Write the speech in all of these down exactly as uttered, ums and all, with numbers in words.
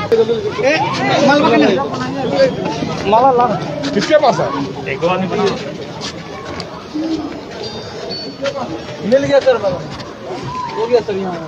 माला ला किसके पास है? एक आदमी मिल गया सर, हो गया सर यहाँ।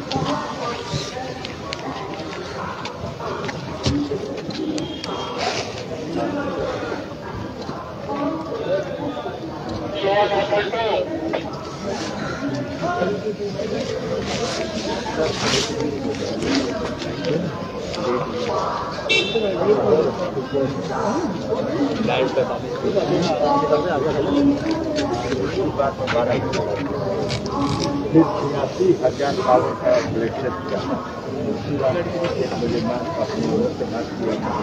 हजार सालों का इलेक्शन किया मुझे मैं अपनी ओर से मत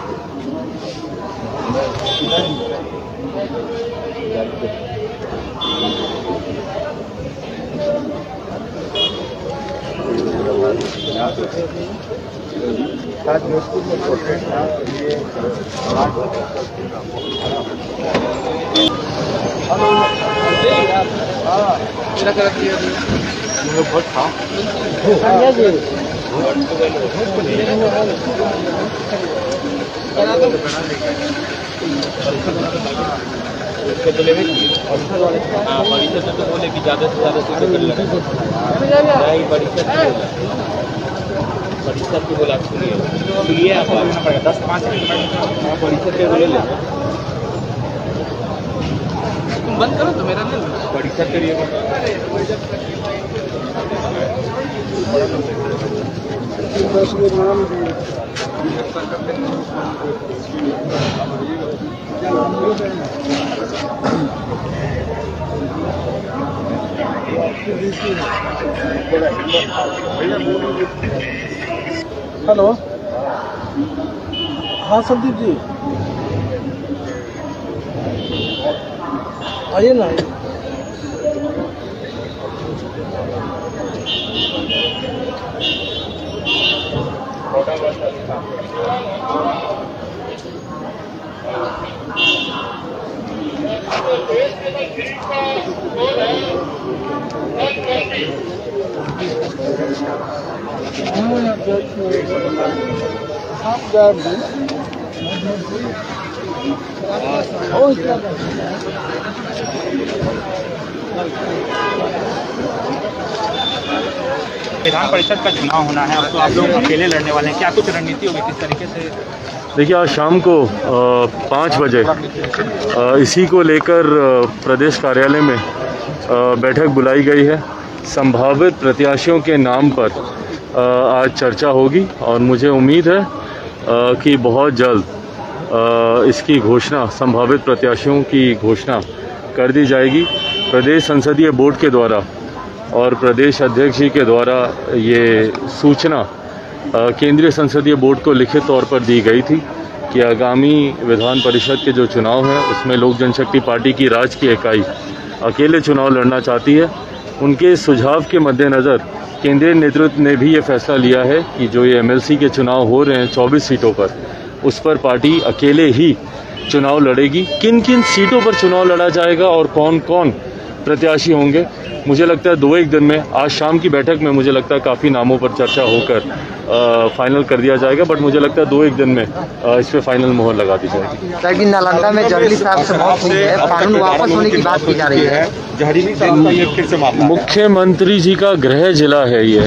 आज जोधपुर में प्रोटेस्ट था, ये बहुत था परिषद तो बोले कि ज्यादा से ज्यादा परिषद की बोला सुनिए आप दस पाँच मिनट परिषद के बोले ले तुम बंद करो तो मेरा नहीं परिषद करिए। हेलो, हाँ संदीप जी आइए ना। विधान परिषद का चुनाव होना है, अब तो आप लोग अकेले लड़ने वाले हैं, क्या कुछ रणनीति होगी किस तरीके से? देखिए, आज शाम को पाँच बजे आ, इसी को लेकर प्रदेश कार्यालय में आ, बैठक बुलाई गई है। संभावित प्रत्याशियों के नाम पर आ, आज चर्चा होगी और मुझे उम्मीद है आ, कि बहुत जल्द आ, इसकी घोषणा, संभावित प्रत्याशियों की घोषणा कर दी जाएगी। प्रदेश संसदीय बोर्ड के द्वारा और प्रदेश अध्यक्ष जी के द्वारा ये सूचना केंद्रीय संसदीय बोर्ड को लिखित तौर पर दी गई थी कि आगामी विधान परिषद के जो चुनाव हैं उसमें लोक जनशक्ति पार्टी की राज्य की इकाई अकेले चुनाव लड़ना चाहती है। उनके सुझाव के मद्देनज़र केंद्रीय नेतृत्व ने भी ये फैसला लिया है कि जो ये एमएलसी के चुनाव हो रहे हैं चौबीस सीटों पर, उस पर पार्टी अकेले ही चुनाव लड़ेगी। किन किन सीटों पर चुनाव लड़ा जाएगा और कौन कौन प्रत्याशी होंगे, मुझे लगता है दो एक दिन में, आज शाम की बैठक में मुझे लगता है काफ़ी नामों पर चर्चा होकर आ, फाइनल कर दिया जाएगा। बट मुझे लगता है दो एक दिन में आ, इस पर फाइनल मोहर लगा दी जाएगी। लेकिन नालंदा में जर्ली साहब से मौत हुई है, कानून वापस होने की बात की जा रही है। जहरीली साहब का ये फिर से मामला, मुख्यमंत्री जी का गृह जिला है ये,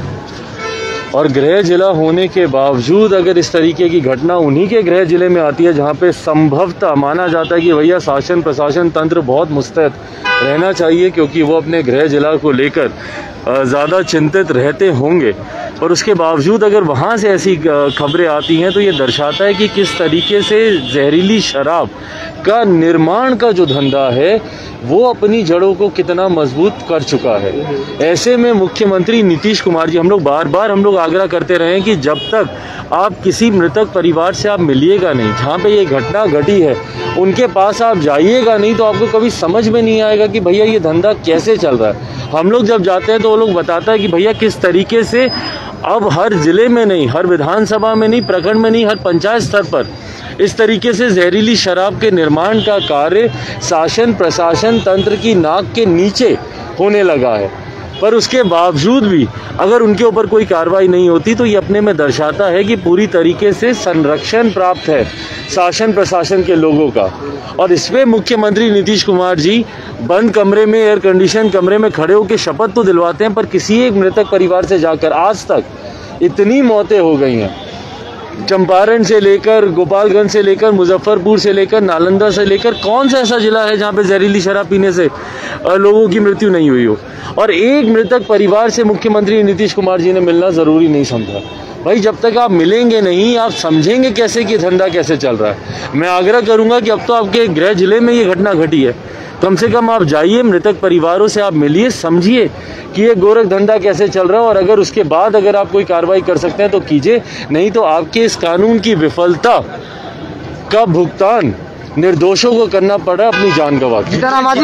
और गृह जिला होने के बावजूद अगर इस तरीके की घटना उन्हीं के गृह जिले में आती है जहां पे संभवतः माना जाता है कि भैया शासन प्रशासन तंत्र बहुत मुस्तैद रहना चाहिए क्योंकि वो अपने गृह जिला को लेकर ज़्यादा चिंतित रहते होंगे, और उसके बावजूद अगर वहाँ से ऐसी खबरें आती हैं तो ये दर्शाता है कि किस तरीके से जहरीली शराब का निर्माण का जो धंधा है वो अपनी जड़ों को कितना मजबूत कर चुका है। ऐसे में मुख्यमंत्री नीतीश कुमार जी, हम लोग बार बार हम लोग आग्रह करते रहे कि जब तक आप किसी मृतक परिवार से आप मिलिएगा नहीं, जहाँ पे ये घटना घटी है उनके पास आप जाइएगा नहीं, तो आपको कभी समझ में नहीं आएगा कि भैया ये धंधा कैसे चल रहा है। हम लोग जब जाते हैं तो वो लोग बताता है कि भैया किस तरीके से अब हर जिले में नहीं, हर विधानसभा में नहीं, प्रखंड में नहीं, हर पंचायत स्तर पर इस तरीके से जहरीली शराब के निर्माण का कार्य शासन प्रशासन तंत्र की नाक के नीचे होने लगा है। पर उसके बावजूद भी अगर उनके ऊपर कोई कार्रवाई नहीं होती तो ये अपने में दर्शाता है कि पूरी तरीके से संरक्षण प्राप्त है शासन प्रशासन के लोगों का। और इसमें मुख्यमंत्री नीतीश कुमार जी बंद कमरे में, एयर कंडीशन कमरे में खड़े होकर शपथ तो दिलवाते हैं, पर किसी एक मृतक परिवार से जाकर आज तक इतनी मौतें हो गई हैं, चंपारण से लेकर, गोपालगंज से लेकर, मुजफ्फरपुर से लेकर, नालंदा से लेकर, कौन सा ऐसा जिला है जहां पे जहरीली शराब पीने से लोगों की मृत्यु नहीं हुई हो। और एक मृतक परिवार से मुख्यमंत्री नीतीश कुमार जी ने मिलना ज़रूरी नहीं समझा। भाई जब तक आप मिलेंगे नहीं, आप समझेंगे कैसे कि धंधा कैसे चल रहा है। मैं आग्रह करूंगा कि अब तो आपके गृह जिले में ये घटना घटी है, कम से कम आप जाइए, मृतक परिवारों से आप मिलिए, समझिए कि ये गोरख धंधा कैसे चल रहा है, और अगर उसके बाद अगर आप कोई कार्रवाई कर सकते हैं तो कीजिए, नहीं तो आपके इस कानून की विफलता का भुगतान निर्दोषों को करना पड़ा अपनी जान गंवा के।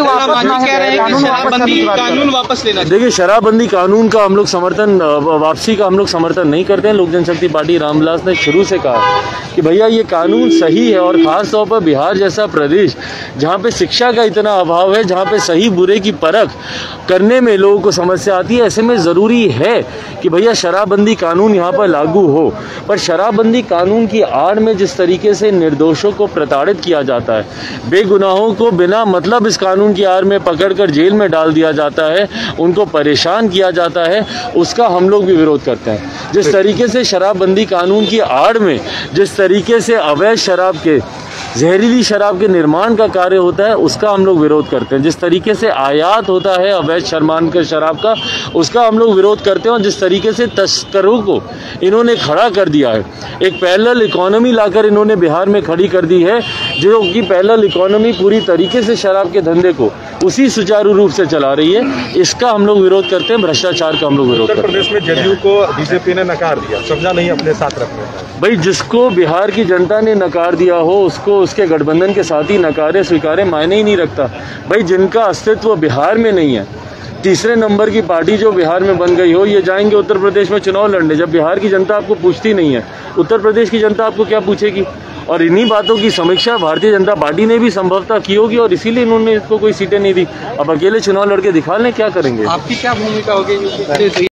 कानून वापस लेना। देखिए, शराबबंदी कानून का हम लोग समर्थन, वापसी का हम लोग समर्थन नहीं करते हैं। लोक जनशक्ति पार्टी रामविलास ने शुरू से कहा कि भैया ये कानून सही है, और खास तौर पर बिहार जैसा प्रदेश जहाँ पे शिक्षा का इतना अभाव है, जहाँ पे सही बुरे की परख करने में लोगों को समस्या आती है, ऐसे में ज़रूरी है कि भैया शराबबंदी कानून यहाँ पर लागू हो। पर शराबबंदी कानून की आड़ में जिस तरीके से निर्दोषों को प्रताड़ित किया जाता है, बेगुनाहों को बिना मतलब इस कानून की आड़ में पकड़कर जेल में डाल दिया जाता है, उनको परेशान किया जाता है, उसका हम लोग भी विरोध करते हैं। जिस तरीके से शराबबंदी कानून की आड़ में जिस तरीके से अवैध शराब के, जहरीली शराब के निर्माण का कार्य होता है, उसका हम लोग विरोध करते हैं। जिस तरीके से आयात होता है अवैध शर्मान के शराब का, उसका हम लोग विरोध करते हैं। और जिस तरीके से तस्करों को इन्होंने खड़ा कर दिया है, एक पैरेलल इकोनॉमी लाकर इन्होंने बिहार में खड़ी कर दी है, जो कि पैरेलल इकोनॉमी पूरी तरीके से शराब के धंधे को उसी सुचारू रूप से चला रही है, इसका हम लोग विरोध करते हैं। भ्रष्टाचार का हम लोग विरोध करते हैं। उत्तर प्रदेश में जदयू को बीजेपी ने नकार दिया, समझा नहीं अपने साथ रखने। भाई जिसको बिहार की जनता ने नकार दिया हो, उसको उसके गठबंधन के साथ ही नकारे स्वीकारे मायने ही नहीं रखता। भाई जिनका अस्तित्व बिहार में नहीं है, तीसरे नंबर की पार्टी जो बिहार में बन गई हो, ये जाएंगे उत्तर प्रदेश में चुनाव लड़ने। जब बिहार की जनता आपको पूछती नहीं है, उत्तर प्रदेश की जनता आपको क्या पूछेगी? और इन्हीं बातों की समीक्षा भारतीय जनता पार्टी ने भी संभवतः की होगी, और इसीलिए इन्होंने इसको कोई सीटें नहीं दी। अब अकेले चुनाव लड़के दिखा लें, क्या करेंगे? आपकी क्या भूमिका होगी?